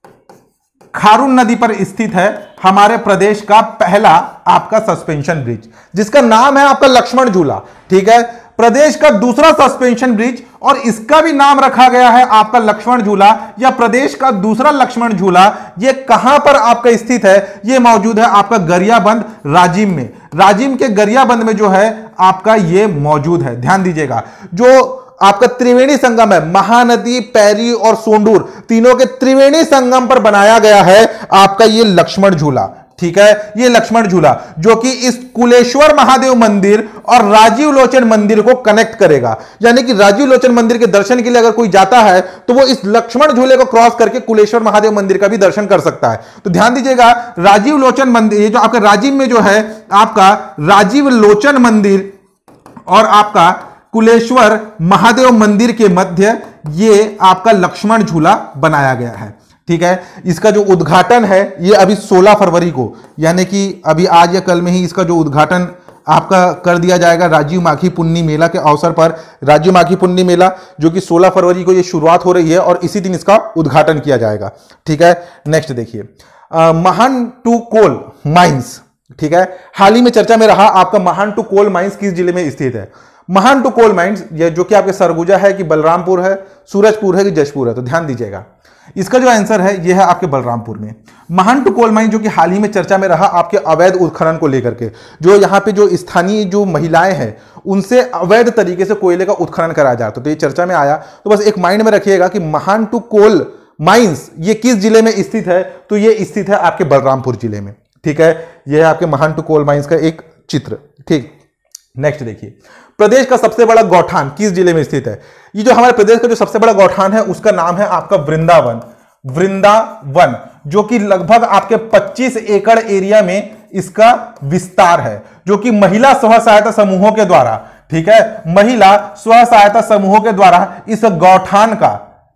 खारून नदी पर स्थित है हमारे प्रदेश का पहला आपका सस्पेंशन ब्रिज, जिसका नाम है आपका लक्ष्मण झूला, ठीक है। प्रदेश का दूसरा सस्पेंशन ब्रिज और इसका भी नाम रखा गया है आपका लक्ष्मण झूला या प्रदेश का दूसरा लक्ष्मण झूला। ये कहां पर आपका स्थित है, ये मौजूद है आपका गरियाबंद राजिम में, राजिम के गरियाबंद में जो है आपका ये मौजूद है। ध्यान दीजिएगा, जो आपका त्रिवेणी संगम है, महानदी, पैरी और सोंडूर तीनों के त्रिवेणी संगम पर बनाया गया है आपका ये लक्ष्मण झूला, ठीक है। ये लक्ष्मण झूला जो कि इस कुलेश्वर महादेव मंदिर और राजीव लोचन मंदिर को कनेक्ट करेगा, यानी कि राजीव लोचन मंदिर के दर्शन के लिए अगर कोई जाता है तो वो इस लक्ष्मण झूले को क्रॉस करके कुलेश्वर महादेव मंदिर का भी दर्शन कर सकता है। तो ध्यान दीजिएगा, राजीव लोचन मंदिर, ये जो आपका राजीव में जो है आपका राजीव लोचन मंदिर और आपका कुलेश्वर महादेव मंदिर के मध्य ये आपका लक्ष्मण झूला बनाया गया है, ठीक है। इसका जो उद्घाटन है ये अभी सोलह फरवरी को, यानी कि अभी आज या कल में ही इसका जो उद्घाटन आपका कर दिया जाएगा राजीव माघी पुन्नी मेला के अवसर पर। राजीव माघी पुन्नी मेला जो कि सोलह फरवरी को ये शुरुआत हो रही है और इसी दिन इसका उद्घाटन किया जाएगा, ठीक है। नेक्स्ट देखिए, महान टू कोल माइंस, ठीक है, हाल ही में चर्चा में रहा आपका महान टू कोल माइंस किस जिले में स्थित है। महान टू कोल माइंस ये जो कि आपके सरगुजा है कि बलरामपुर है, सूरजपुर है कि जशपुर है, तो ध्यान दीजिएगा इसका जो आंसर है ये है आपके बलरामपुर में। महान टू कोल माइन जो कि हाल ही में चर्चा में रहा आपके अवैध उत्खनन को लेकर के, जो यहाँ पे जो स्थानीय जो महिलाएं हैं उनसे अवैध तरीके से कोयले का उत्खनन कराया जाता, तो ये चर्चा में आया। तो बस एक माइंड में रखिएगा कि महान टू कोल माइंस ये किस जिले में स्थित है, तो ये स्थित है आपके बलरामपुर जिले में, ठीक है। यह है आपके महान टू कोल माइंस का एक चित्र, ठीक। नेक्स्ट देखिए, प्रदेश का सबसे बड़ा गौठान किस जिले में स्थित है। ये जो हमारे प्रदेश का जो सबसे बड़ा गौठान है उसका नाम है आपका वृंदावन, वृंदावन जो कि लगभग आपके पच्चीस एकड़ एरिया में इसका विस्तार है, जो कि महिला स्व सहायता समूहों के द्वारा, ठीक है, महिला स्व सहायता समूहों के द्वारा इस गौठान का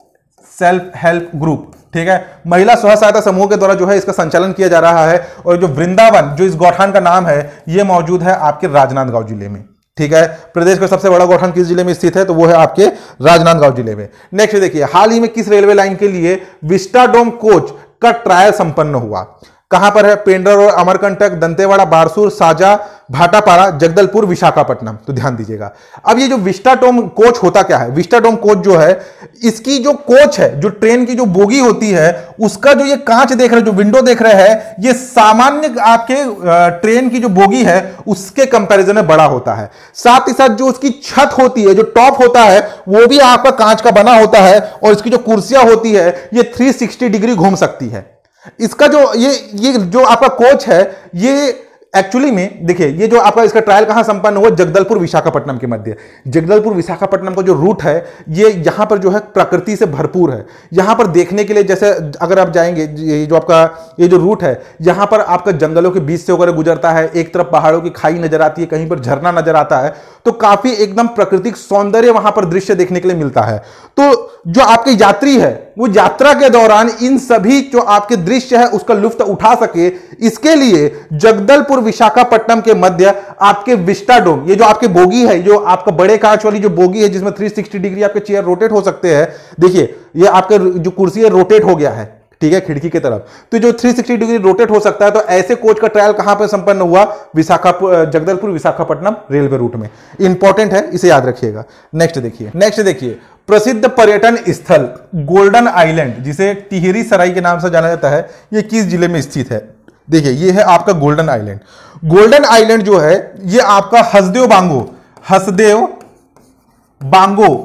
सेल्फ हेल्प ग्रुप, ठीक है, महिला स्व सहायता समूह के द्वारा जो है इसका संचालन किया जा रहा है। और जो वृंदावन जो इस गौठान का नाम है ये मौजूद है आपके राजनांदगांव जिले में, ठीक है। प्रदेश का सबसे बड़ा गौठान किस जिले में स्थित है, तो वो है आपके राजनांदगांव जिले में। नेक्स्ट देखिए, हाल ही में किस रेलवे लाइन के लिए विस्टाडोम कोच का ट्रायल संपन्न हुआ, कहां पर है, पेंड्रा रोड, अमरकंटक, दंतेवाड़ा, बारसूर, साजा, भाटापारा, जगदलपुर, विशाखापट्टनम। तो ध्यान दीजिएगा, अब ये जो विस्टाडोम कोच होता क्या है, विस्टाडोम कोच जो है इसकी जो कोच है, जो ट्रेन की जो बोगी होती है उसका जो ये कांच देख रहे हैं, जो विंडो देख रहे हैं, ये सामान्य आपके ट्रेन की जो बोगी है उसके कंपैरिजन में बड़ा होता है। साथ ही साथ जो उसकी छत होती है, जो टॉप होता है वो भी आपका कांच का बना होता है और इसकी जो कुर्सियां होती है ये तीन सौ साठ डिग्री घूम सकती है। इसका जो ये ये जो आपका कोच है ये एक्चुअली में देखिए, ये जो आपका इसका ट्रायल कहां संपन्न हुआ, जगदलपुर विशाखापट्टनम के मध्य। जगदलपुर विशाखापट्टनम का जो रूट है ये यहां पर जो है प्रकृति से भरपूर है। यहां पर देखने के लिए जैसे अगर आप जाएंगे, ये जो आपका ये जो रूट है यहां पर आपका जंगलों के बीच से होकर गुजरता है, एक तरफ पहाड़ों की खाई नजर आती है, कहीं पर झरना नजर आता है, तो काफी एकदम प्राकृतिक सौंदर्य वहां पर दृश्य देखने के लिए मिलता है। तो जो आपके यात्री है वो यात्रा के दौरान इन सभी जो आपके दृश्य है उसका लुत्फ उठा सके, इसके लिए जगदलपुर विशाखापट्टनम के मध्य आपके विस्टाडोम, ये जो आपके बोगी है, जो आपका बड़े कांच वाली जो बोगी है जिसमें तीन सौ साठ डिग्री आपके चेयर रोटेट हो सकते हैं, देखिए ये आपका जो कुर्सी है रोटेट हो गया है, ठीक है, खिड़की की तरफ, तो जो तीन सौ साठ डिग्री रोटेट हो सकता है, तो ऐसे कोच का ट्रायल कहां पर संपन्न हुआ? विशाखापुर जगदलपुर विशाखापट्टनम रेलवे रूट में। इंपॉर्टेंट है, इसे याद रखिएगा। नेक्स्ट देखिए, नेक्स्ट देखिए प्रसिद्ध पर्यटन स्थल गोल्डन आइलैंड, जिसे टिहरी सराय के नाम से जाना जाता है, ये किस जिले में स्थित है? देखिए ये है आपका गोल्डन आइलैंड। गोल्डन आइलैंड जो है ये आपका हसदेव बांगो, हसदेव बांगो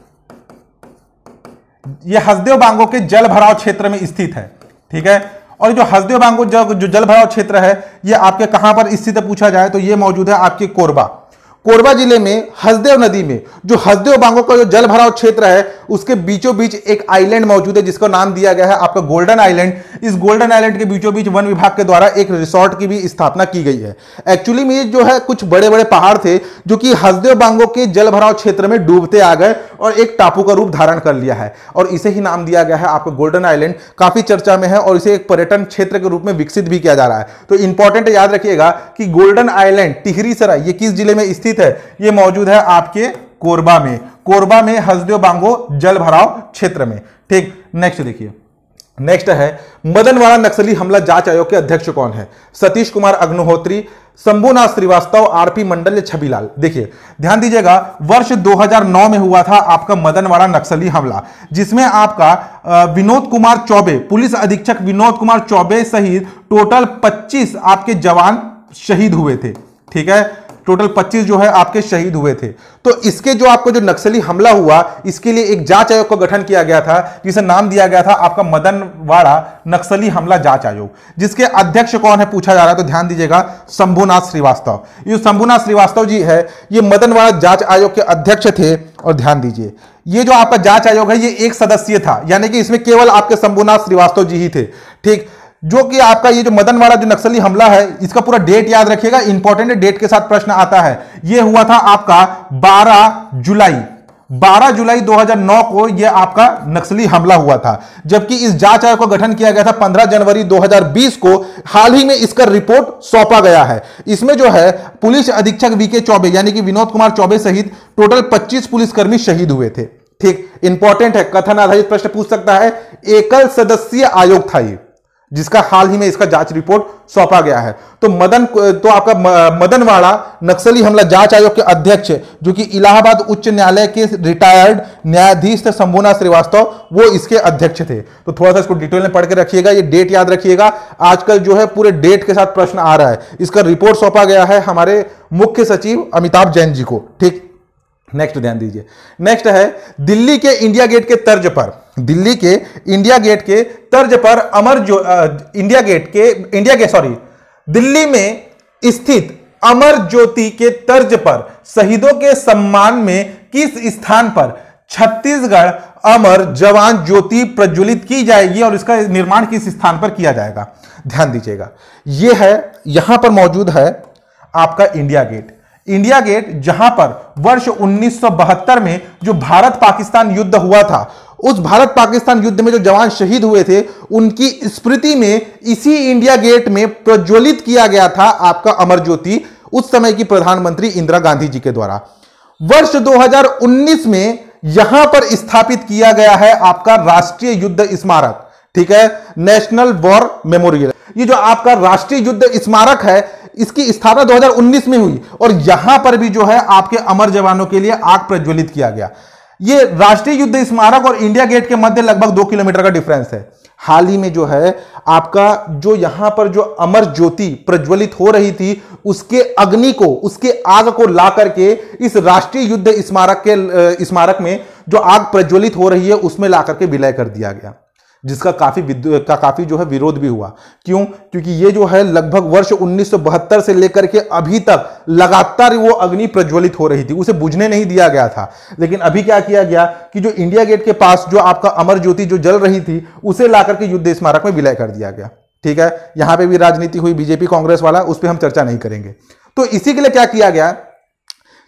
ये हसदेव बांगो के जल भराव क्षेत्र में स्थित है, ठीक है। और जो हसदेव बांगो जो, जो जल भराव क्षेत्र है ये आपके कहां पर स्थित है पूछा जाए तो ये मौजूद है आपके कोरबा, कोरबा जिले में हसदेव नदी में जो हसदेव बांगो का जो जल भराव क्षेत्र है उसके बीचों बीच एक आइलैंड मौजूद है जिसका नाम दिया गया है आपका गोल्डन आइलैंड। इस गोल्डन आइलैंड के बीचों बीच वन विभाग के द्वारा एक रिसोर्ट की भी स्थापना की गई है। एक्चुअली में ये जो है कुछ बड़े बड़े पहाड़ थे जो कि हसदेव बांगो के जल भराव क्षेत्र में डूबते आ गए और एक टापू का रूप धारण कर लिया है और इसे ही नाम दिया गया है आपका गोल्डन आइलैंड। काफी चर्चा में है और इसे एक पर्यटन क्षेत्र के रूप में विकसित भी किया जा रहा है। तो इंपॉर्टेंट याद रखिएगा कि गोल्डन आइलैंड टिहरी सराय ये किस जिले में स्थित है? ये मौजूद है आपके कोरबा में, कोरबा में हसदेव बांगो जल भराव क्षेत्र में, ठीक। नेक्स्ट देखिए, नेक्स्ट है मदनवाड़ा नक्सली हमला जांच आयोग के अध्यक्ष कौन है? सतीश कुमार अग्निहोत्री, शंभुनाथ श्रीवास्तव, आरपी मंडल या छबिलाल। देखिए ध्यान दीजिएगा, वर्ष दो हज़ार नौ में हुआ था आपका मदनवाड़ा नक्सली हमला, जिसमें आपका विनोद कुमार चौबे, पुलिस अधीक्षक विनोद कुमार चौबे सहित टोटल पच्चीस आपके जवान शहीद हुए थे, ठीक है। टोटल पच्चीस जो है आपके शहीद हुए थे। तो इसके जो आपको जो नक्सली हमला हुआ इसके लिए एक जांच आयोग का गठन किया गया था जिसे नाम दिया गया था आपका मदनवाड़ा नक्सली हमला जांच आयोग, जिसके अध्यक्ष कौन है पूछा जा रहा है। तो ध्यान दीजिएगा, शंभुनाथ श्रीवास्तव। ये शंभुनाथ श्रीवास्तव जी है, ये मदनवाड़ा जांच आयोग के अध्यक्ष थे। और ध्यान दीजिए ये जो आपका जांच आयोग है ये एक सदस्यीय था, यानी कि इसमें केवल आपके शंभुनाथ श्रीवास्तव जी ही थे, ठीक। जो कि आपका ये जो मदनवाड़ा जो नक्सली हमला है इसका पूरा डेट याद रखिएगा, इंपॉर्टेंट डेट के साथ प्रश्न आता है। ये हुआ था आपका बारह जुलाई, बारह जुलाई दो हज़ार नौ को ये आपका नक्सली हमला हुआ था, जबकि इस जांच आयोग का गठन किया गया था पंद्रह जनवरी दो हज़ार बीस को। हाल ही में इसका रिपोर्ट सौंपा गया है। इसमें जो है पुलिस अधीक्षक वीके चौबे यानी कि विनोद कुमार चौबे सहित टोटल पच्चीस पुलिसकर्मी शहीद हुए थे, ठीक। इंपॉर्टेंट है, कथन आधारित प्रश्न पूछ सकता है। एकल सदस्यीय आयोग था ये, जिसका हाल ही में इसका जांच रिपोर्ट सौंपा गया है। तो मदन तो आपका मदनवाड़ा नक्सली हमला जांच आयोग के अध्यक्ष जो कि इलाहाबाद उच्च न्यायालय के रिटायर्ड न्यायाधीश थे शंभुनाथ श्रीवास्तव, वो इसके अध्यक्ष थे। तो थोड़ा सा इसको डिटेल में पढ़ के रखिएगा, ये डेट याद रखिएगा। आजकल जो है पूरे डेट के साथ प्रश्न आ रहा है। इसका रिपोर्ट सौंपा गया है हमारे मुख्य सचिव अमिताभ जैन जी को, ठीक। नेक्स्ट ध्यान दीजिए, नेक्स्ट है दिल्ली के इंडिया गेट के तर्ज पर, दिल्ली के इंडिया गेट के तर्ज पर अमर जो आ, इंडिया गेट के इंडिया के सॉरी दिल्ली में स्थित अमर ज्योति के तर्ज पर शहीदों के सम्मान में किस स्थान पर छत्तीसगढ़ अमर जवान ज्योति प्रज्वलित की जाएगी और इसका निर्माण किस स्थान पर किया जाएगा? ध्यान दीजिएगा, यह है यहां पर मौजूद है आपका इंडिया गेट। इंडिया गेट जहां पर वर्ष उन्नीस सौ बहत्तर में जो भारत पाकिस्तान युद्ध हुआ था, उस भारत पाकिस्तान युद्ध में जो जवान शहीद हुए थे उनकी स्मृति में इसी इंडिया गेट में प्रज्वलित किया गया था आपका अमर ज्योति, उस समय की प्रधानमंत्री इंदिरा गांधी जी के द्वारा। वर्ष दो हज़ार उन्नीस में यहां पर स्थापित किया गया है आपका राष्ट्रीय युद्ध स्मारक, ठीक है, नेशनल वॉर मेमोरियल। ये जो आपका राष्ट्रीय युद्ध स्मारक है इसकी स्थापना दो हज़ार उन्नीस में हुई और यहां पर भी जो है आपके अमर जवानों के लिए आग प्रज्वलित किया गया। ये राष्ट्रीय युद्ध स्मारक और इंडिया गेट के मध्य लगभग दो किलोमीटर का डिफरेंस है। हाल ही में जो है आपका जो यहां पर जो अमर ज्योति प्रज्वलित हो रही थी उसके अग्नि को, उसके आग को ला करके इस राष्ट्रीय युद्ध स्मारक के स्मारक में जो आग प्रज्वलित हो रही है उसमें ला करके विलय कर दिया गया, जिसका काफी का काफी जो है विरोध भी हुआ। क्यों? क्योंकि ये जो है लगभग वर्ष उन्नीस सौ बहत्तर से लेकर के अभी तक लगातार वो अग्नि प्रज्वलित हो रही थी, उसे बुझने नहीं दिया गया था। लेकिन अभी क्या किया गया कि जो इंडिया गेट के पास जो आपका अमर ज्योति जो जल रही थी उसे ला करके युद्ध स्मारक में विलय कर दिया गया, ठीक है। यहां पर भी राजनीति हुई बीजेपी कांग्रेस वाला, उस पर हम चर्चा नहीं करेंगे। तो इसी के लिए क्या किया गया,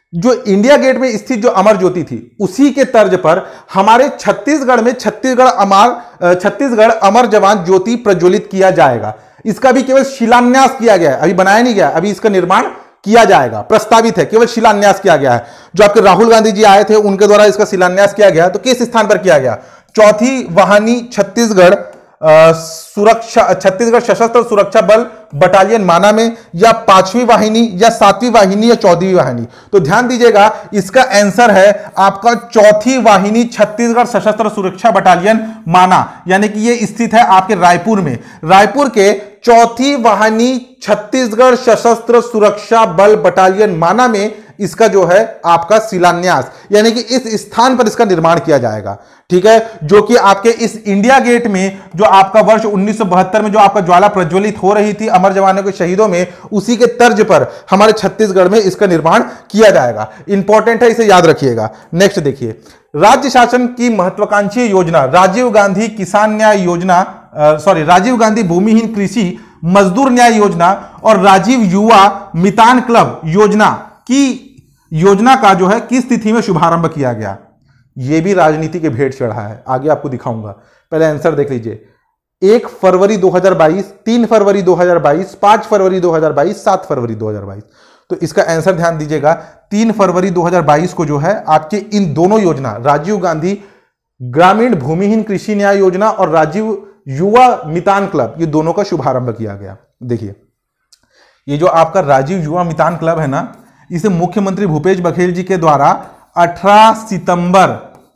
जो इंडिया गेट में स्थित जो अमर ज्योति थी उसी के तर्ज पर हमारे छत्तीसगढ़ में छत्तीसगढ़ अमर छत्तीसगढ़ अमर जवान ज्योति प्रज्वलित किया जाएगा। इसका भी केवल शिलान्यास किया गया है, अभी बनाया नहीं गया, अभी इसका निर्माण किया जाएगा, प्रस्तावित है, केवल शिलान्यास किया गया है। जो आपके राहुल गांधी जी आए थे उनके द्वारा इसका शिलान्यास किया गया। तो किस स्थान पर किया गया? चौथी वाहिनी छत्तीसगढ़ सुरक्षा छत्तीसगढ़ सशस्त्र सुरक्षा बल बटालियन माना में, या पांचवी वाहिनी, या सातवीं वाहिनी, या चौदहवीं वाहिनी। तो ध्यान दीजिएगा, इसका आंसर है आपका चौथी वाहिनी छत्तीसगढ़ सशस्त्र सुरक्षा बटालियन माना, यानी कि ये स्थित है आपके रायपुर में। रायपुर के चौथी वाहिनी छत्तीसगढ़ सशस्त्र सुरक्षा बल बटालियन माना में इसका जो है आपका शिलान्यास, यानी कि इस स्थान पर इसका निर्माण किया जाएगा। ठीक है, जो कि आपके इस इंडिया गेट में जो आपका वर्ष उन्नीस सौ बहत्तर में जो आपका ज्वाला प्रज्वलित हो रही थी अमर जवानों के शहीदों में, उसी के तर्ज पर हमारे छत्तीसगढ़ में इसका निर्माण किया जाएगा। इंपॉर्टेंट है, इसे याद रखिएगा। नेक्स्ट देखिए, राज्य शासन की महत्वाकांक्षी योजना राजीव गांधी किसान न्याय योजना, सॉरी राजीव गांधी भूमिहीन कृषि मजदूर न्याय योजना और राजीव युवा मितान क्लब योजना की योजना का जो है किस तिथि में शुभारंभ किया गया? यह भी राजनीति के भेंट चढ़ा है, आगे आपको दिखाऊंगा। पहले आंसर देख लीजिए, एक फरवरी दो हज़ार बाईस, तीन फरवरी दो हज़ार बाईस, पांच फरवरी दो हज़ार बाईस, सात फरवरी दो हज़ार बाईस। तो इसका आंसर ध्यान दीजिएगा, तीन फरवरी दो हज़ार बाईस को जो है आपके इन दोनों योजना राजीव गांधी ग्रामीण भूमिहीन कृषि न्याय योजना और राजीव युवा मितान क्लब, ये दोनों का शुभारंभ किया गया। देखिए, ये जो आपका राजीव युवा मितान क्लब है ना, इसे मुख्यमंत्री भूपेश बघेल जी के द्वारा अठारह सितंबर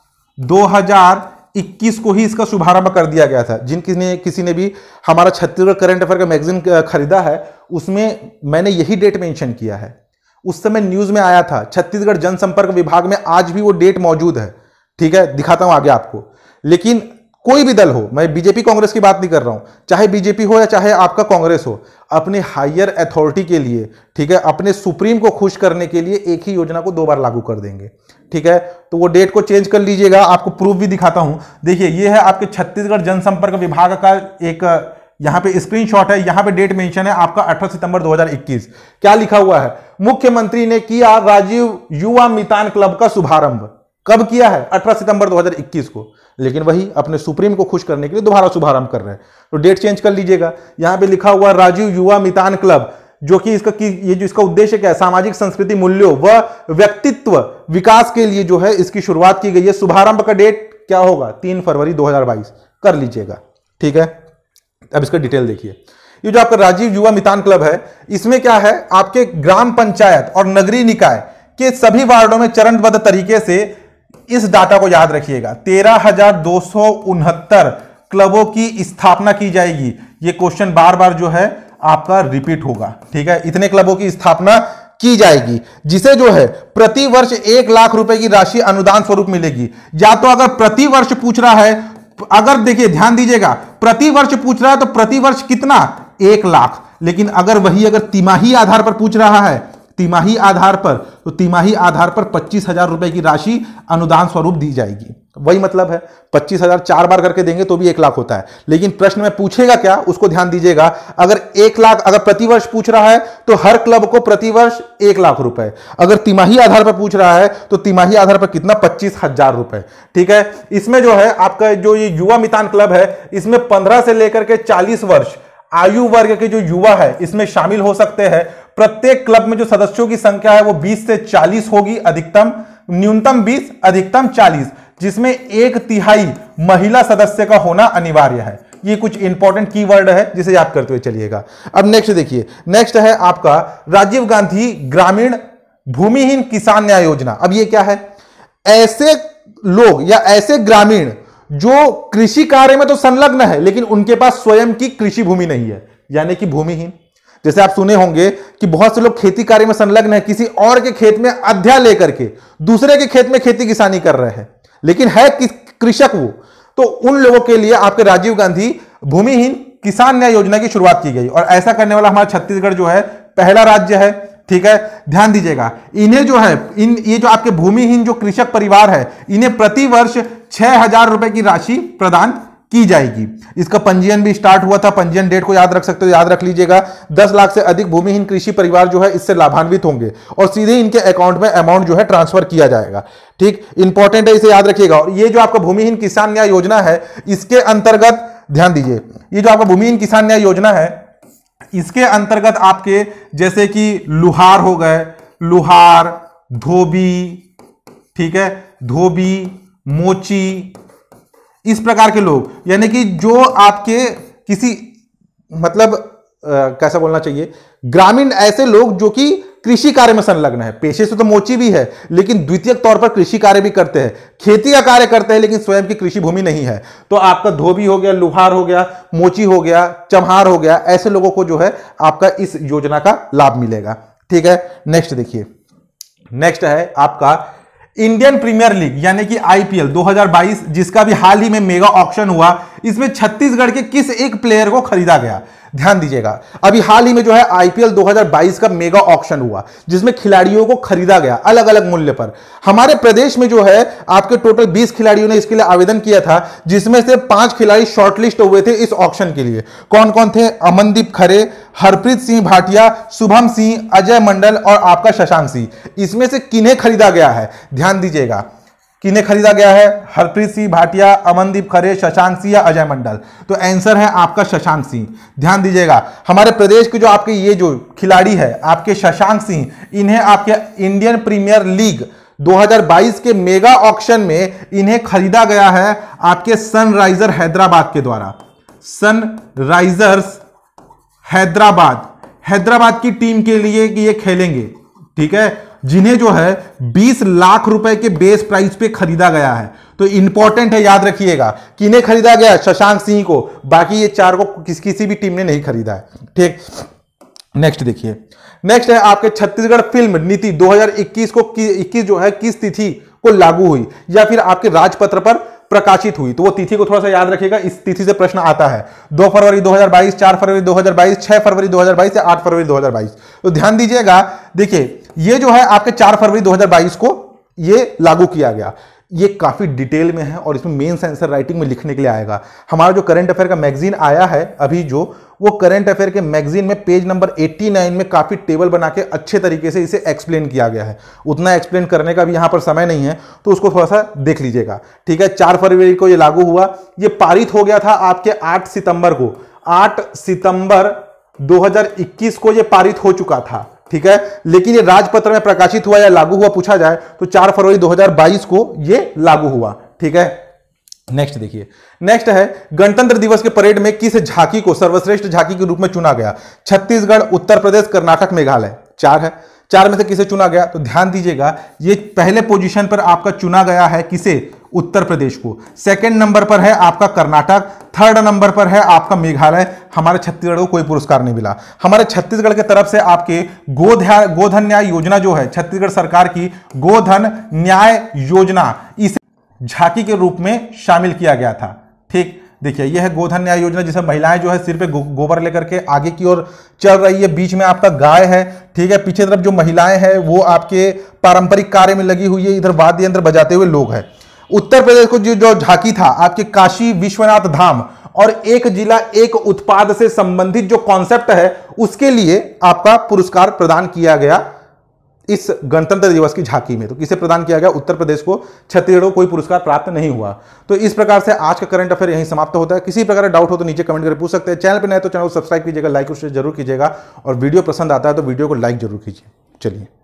दो हज़ार इक्कीस को ही इसका शुभारंभ कर दिया गया था। जिन किसी ने किसी ने भी हमारा छत्तीसगढ़ करंट अफेयर का मैगजीन खरीदा है, उसमें मैंने यही डेट मेंशन किया है। उस समय न्यूज में आया था, छत्तीसगढ़ जनसंपर्क विभाग में आज भी वो डेट मौजूद है। ठीक है, दिखाता हूं आगे आपको। लेकिन कोई भी दल हो, मैं बीजेपी कांग्रेस की बात नहीं कर रहा हूं, चाहे बीजेपी हो या चाहे आपका कांग्रेस हो, अपने हायर अथॉरिटी के लिए, ठीक है, अपने सुप्रीम को खुश करने के लिए एक ही योजना को दो बार लागू कर देंगे। ठीक है, तो वो डेट को चेंज कर लीजिएगा, आपको प्रूफ भी दिखाता हूं। देखिए, ये है आपके छत्तीसगढ़ जनसंपर्क विभाग का एक यहां पे स्क्रीनशॉट है, यहां पे डेट मेंशन है आपका अठारह सितंबर दो हज़ार इक्कीस। क्या लिखा हुआ है? मुख्यमंत्री ने किया राजीव युवा मितान क्लब का शुभारंभ। कब किया है? अठारह सितंबर दो हज़ार इक्कीस को। लेकिन वही अपने सुप्रीम को खुश करने के लिए दोबारा शुभारंभ कर रहे हैं, तो डेट चेंज कर लीजिएगा। यहां पे लिखा हुआ राजीव युवा मितान क्लब, जो कि इसका कि ये जो इसका उद्देश्य क्या है, सामाजिक संस्कृति मूल्यों व व्यक्तित्व विकास के लिए जो है इसकी शुरुआत की गई है। शुभारंभ का डेट क्या होगा? तीन फरवरी दो हज़ार बाईस कर लीजिएगा। ठीक है, अब इसका डिटेल देखिए। ये जो आपका राजीव युवा मितान क्लब है, इसमें क्या है, आपके ग्राम पंचायत और नगरीय निकाय के सभी वार्डों में चरणबद्ध तरीके से, इस डाटा को याद रखिएगा, तेरह हजार दो सौ उनहत्तर क्लबों की स्थापना की जाएगी। ये क्वेश्चन बार बार जो है आपका रिपीट होगा। ठीक है, इतने क्लबों की स्थापना की जाएगी, जिसे जो है प्रति वर्ष एक लाख रुपए की राशि अनुदान स्वरूप मिलेगी। या तो अगर प्रति वर्ष पूछ रहा है, अगर देखिए ध्यान दीजिएगा, प्रति वर्ष पूछ रहा है तो प्रति वर्ष कितना? एक लाख। लेकिन अगर वही अगर तिमाही आधार पर पूछ रहा है, तिमाही आधार पर, तो तिमाही आधार पर पच्चीस हजार रुपए की राशि अनुदान स्वरूप दी जाएगी। वही मतलब है, पच्चीस हजार चार बार करके देंगे तो भी एक लाख होता है। लेकिन प्रश्न में पूछेगा क्या, उसको ध्यान दीजिएगा। अगर एक लाख अगर प्रति वर्ष पूछ रहा है तो हर क्लब को प्रति वर्ष एक लाख रुपए। अगर तिमाही आधार पर पूछ रहा है तो तिमाही आधार पर कितना? पच्चीस हजार रुपए। ठीक है, इसमें जो है आपका जो ये युवा मितान क्लब है, इसमें पंद्रह से लेकर के चालीस वर्ष आयु वर्ग के जो युवा है इसमें शामिल हो सकते हैं। प्रत्येक क्लब में जो सदस्यों की संख्या है वो बीस से चालीस होगी, अधिकतम न्यूनतम बीस, अधिकतम चालीस, जिसमें एक तिहाई महिला सदस्य का होना अनिवार्य है। ये कुछ इंपॉर्टेंट कीवर्ड है जिसे याद करते हुए चलिएगा। अब नेक्स्ट देखिए, नेक्स्ट है आपका राजीव गांधी ग्रामीण भूमिहीन किसान न्याय योजना। अब ये क्या है? ऐसे लोग या ऐसे ग्रामीण जो कृषि कार्य में तो संलग्न है लेकिन उनके पास स्वयं की कृषि भूमि नहीं है, यानी कि भूमिहीन। जैसे आप सुने होंगे कि बहुत से लोग खेती कार्य में संलग्न है, किसी और के खेत में अध्याय लेकर के दूसरे के खेत में खेती किसानी कर रहे हैं, लेकिन है कृषक वो। तो उन लोगों के लिए आपके राजीव गांधी भूमिहीन किसान न्याय योजना की शुरुआत की गई और ऐसा करने वाला हमारा छत्तीसगढ़ जो है पहला राज्य है। ठीक है, ध्यान दीजिएगा। इन्हें जो है इन ये जो आपके भूमिहीन जो कृषक परिवार है, इन्हें प्रति वर्ष छह हजार रुपए की राशि प्रदान की जाएगी। इसका पंजीयन भी स्टार्ट हुआ था, पंजीयन डेट को याद रख सकते हो, याद रख लीजिएगा। दस लाख से अधिक भूमिहीन कृषि परिवार जो है इससे लाभान्वित होंगे और सीधे इनके अकाउंट में अमाउंट जो है ट्रांसफर किया जाएगा। ठीक, इंपॉर्टेंट है, इसे याद रखिएगा। और ये जो आपका भूमिहीन किसान न्याय योजना है, इसके अंतर्गत ध्यान दीजिए, ये जो आपका भूमिहीन किसान न्याय योजना है, इसके अंतर्गत आपके जैसे कि लुहार हो गए, लुहार, धोबी, ठीक है, धोबी, मोची, इस प्रकार के लोग, यानी कि जो आपके किसी मतलब आ, कैसा बोलना चाहिए, ग्रामीण ऐसे लोग जो कि कृषि कार्य में संलग्न है। पेशे से तो मोची भी है, लेकिन द्वितीय तौर पर कृषि कार्य भी करते हैं, खेती का कार्य करते हैं, लेकिन स्वयं की कृषि भूमि नहीं है। तो आपका धोबी हो गया, लुहार हो गया, मोची हो गया, चम्हार हो गया, ऐसे लोगों को जो है आपका इस योजना का लाभ मिलेगा। ठीक है, नेक्स्ट देखिए, नेक्स्ट है आपका इंडियन प्रीमियर लीग यानी कि आईपीएल दो हज़ार बाईस, जिसका भी हाल ही में मेगा ऑक्शन हुआ। इसमें छत्तीसगढ़ के किस एक प्लेयर को खरीदा गया, ध्यान दीजिएगा। अभी हाल ही में जो है आईपीएल दो हज़ार बाईस का मेगा ऑक्शन हुआ, जिसमें खिलाड़ियों को खरीदा गया अलग अलग मूल्य पर। हमारे प्रदेश में जो है आपके टोटल बीस खिलाड़ियों ने इसके लिए आवेदन किया था, जिसमें से पांच खिलाड़ी शॉर्टलिस्ट हुए थे इस ऑक्शन के लिए। कौन कौन थे? अमनदीप खरे, हरप्रीत सिंह भाटिया, शुभम सिंह, अजय मंडल और आपका शशांक सिंह। इसमें से किन्हें खरीदा गया है, ध्यान दीजिएगा, किन्हें खरीदा गया है? हरप्रीत सिंह भाटिया, अमनदीप खरे, शशांक सिंह या अजय मंडल। तो आंसर है आपका शशांक सिंह। ध्यान दीजिएगा, हमारे प्रदेश के जो आपके ये जो खिलाड़ी है आपके शशांक सिंह, इन्हें आपके इंडियन प्रीमियर लीग दो हज़ार बाईस के मेगा ऑक्शन में इन्हें खरीदा गया है आपके सनराइजर हैदराबाद के द्वारा। सनराइजर्स हैदराबाद, हैदराबाद की टीम के लिए कि ये खेलेंगे, ठीक है, जिन्हें जो है बीस लाख रुपए के बेस प्राइस पे खरीदा गया है। तो इंपॉर्टेंट है, याद रखिएगा, किन्हें खरीदा गया? शशांक सिंह को। बाकी ये चार को किस किसी भी टीम ने नहीं खरीदा है। ठीक, नेक्स्ट देखिए, नेक्स्ट है आपके छत्तीसगढ़ फिल्म नीति दो हज़ार इक्कीस को इक्कीस जो है किस तिथि को लागू हुई या फिर आपके राजपत्र पर प्रकाशित हुई? तो वो तिथि को थोड़ा सा याद रखिएगा, इस तिथि से प्रश्न आता है। दो फरवरी दो हज़ार बाईस, चार फरवरी दो हज़ार बाईस, छह फरवरी दो हज़ार बाईस या आठ फरवरी दो हज़ार बाईस। तो ध्यान दीजिएगा, देखिए ये जो है आपके चार फरवरी दो हज़ार बाईस को ये लागू किया गया। ये काफी डिटेल में है और इसमें मेंस आंसर राइटिंग में लिखने के लिए आएगा। हमारा जो करंट अफेयर का मैगजीन आया है अभी जो, वो करंट अफेयर के मैगजीन में पेज नंबर नवासी में काफी टेबल बना के अच्छे तरीके से इसे एक्सप्लेन किया गया है। उतना एक्सप्लेन करने का भी यहां पर समय नहीं है, तो उसको थोड़ा सा देख लीजिएगा। ठीक है, चार फरवरी को ये लागू हुआ, ये पारित हो गया था आपके आठ सितंबर को। आठ सितंबर दो हज़ार इक्कीस को ये पारित हो चुका था। ठीक है, लेकिन ये राजपत्र में प्रकाशित हुआ या लागू हुआ पूछा जाए तो चार फरवरी दो हज़ार बाईस को ये लागू हुआ। ठीक है, नेक्स्ट देखिए, नेक्स्ट है गणतंत्र दिवस के परेड में किस झांकी को सर्वश्रेष्ठ झांकी के रूप में चुना गया? छत्तीसगढ़, उत्तर प्रदेश, कर्नाटक, मेघालय। चार है, चार में से किसे चुना गया? तो ध्यान दीजिएगा, ये पहले पोजीशन पर आपका चुना गया है किसे? उत्तर प्रदेश को। सेकंड नंबर पर है आपका कर्नाटक, थर्ड नंबर पर है आपका मेघालय। हमारे छत्तीसगढ़ को कोई पुरस्कार नहीं मिला। हमारे छत्तीसगढ़ की तरफ से आपके गोध्या गोधन न्याय योजना जो है छत्तीसगढ़ सरकार की, गोधन न्याय योजना, इसे झांकी के रूप में शामिल किया गया था। ठीक, देखिए यह है गोधन न्याय योजना, जिसमें महिलाएं जो है सिर पे गो, गोबर लेकर के आगे की ओर चल रही है। बीच में आपका गाय है, ठीक है, पीछे तरफ जो महिलाएं हैं वो आपके पारंपरिक कार्य में लगी हुई है, इधर वाद्य यंत्र बजाते हुए लोग हैं। उत्तर प्रदेश को जो जो झांकी था आपके काशी विश्वनाथ धाम और एक जिला एक उत्पाद से संबंधित जो कॉन्सेप्ट है उसके लिए आपका पुरस्कार प्रदान किया गया इस गणतंत्र दिवस की झांकी में। तो किसे प्रदान किया गया? उत्तर प्रदेश को। छत्तीसगढ़ को कोई पुरस्कार प्राप्त नहीं हुआ। तो इस प्रकार से आज का करंट अफेयर यहीं समाप्त होता है। किसी प्रकार का डाउट हो तो नीचे कमेंट करके पूछ सकते हैं। चैनल पर नए तो चैनल को सब्सक्राइब कीजिएगा, लाइक और शेयर जरूर कीजिएगा और वीडियो पसंद आता है तो वीडियो को लाइक जरूर कीजिए। चलिए।